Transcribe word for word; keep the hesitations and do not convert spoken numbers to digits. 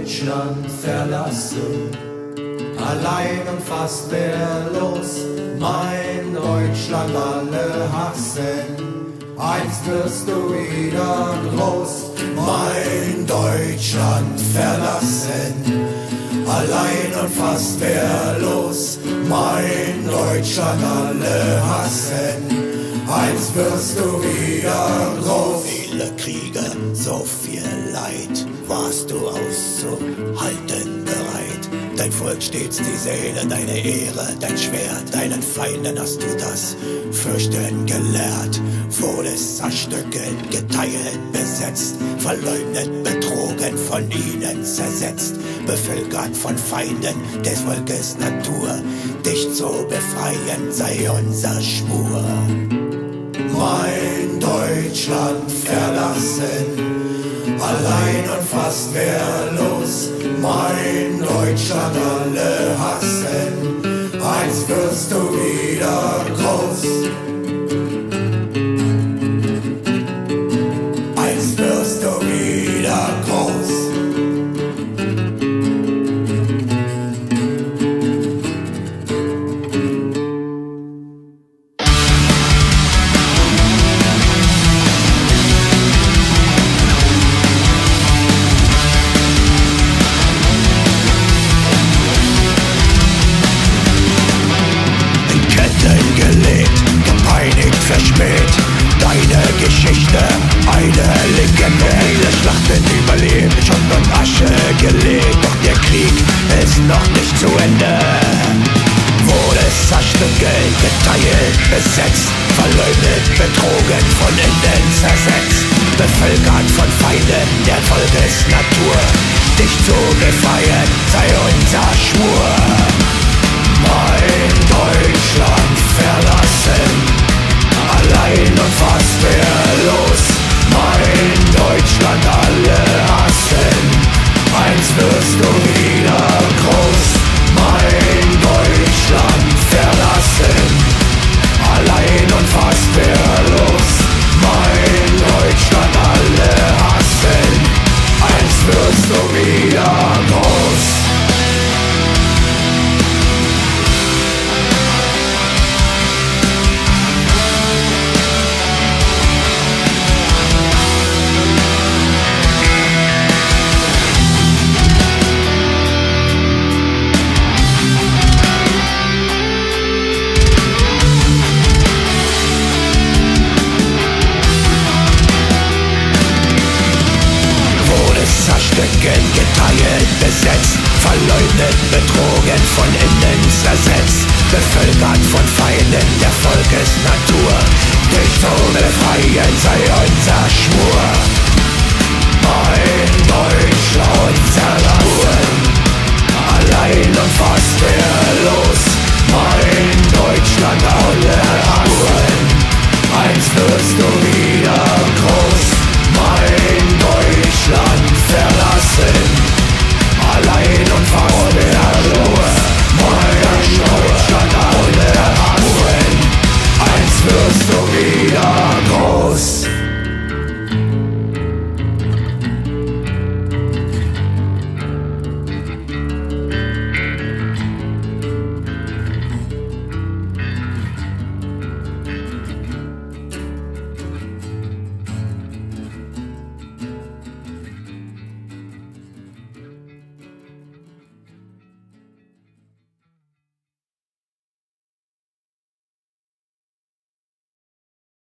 Deutschland verlassen, allein und fast wehrlos, mein Deutschland alle hassen, einst wirst du wieder groß, mein Deutschland verlassen, allein und fast wehrlos, mein Deutschland alle hassen, einst wirst du wieder groß. Viele Kriege, so viel Leid, warst du auszuhalten bereit. Dein Volk stets die Seele, deine Ehre, dein Schwert, deinen Feinden hast du das Fürchten gelehrt. Wurdest zerstückelt, geteilt, besetzt, verleugnet, betrogen, von ihnen zersetzt, bevölkert von Feinden des Volkes Natur. Dich zu befreien sei unser Schwur. Mein Deutschland verlassen, allein und fast wehrlos, mein Deutschland alle hassen, einst wirst du wieder groß, einst wirst du wieder groß. Verschmäht, deine Geschichte, eine Legende. Viele Schlachten überlebt, Schutt und Asche gelegt, doch der Krieg ist noch nicht zu Ende. Wurde zerstückelt, geteilt, besetzt, verleugnet, betrogen, von innen zersetzt, bevölkert von Feinden der Volkesnatur. Dich zu befreien sei unser Schwur. Mein Deutschland verlassen, allein und fast wehrlos, mein Deutschland alle hassen, einst wirst du wieder groß, mein Deutschland verlassen, allein und fast wehrlos, mein Deutschland alle hassen, einst wirst du wieder groß. Geteilt, besetzt, verleugnet, betrogen, von innen zersetzt, bevölkert von Feinden der Volkesnatur. Dich zu befreien sei unser Schwur.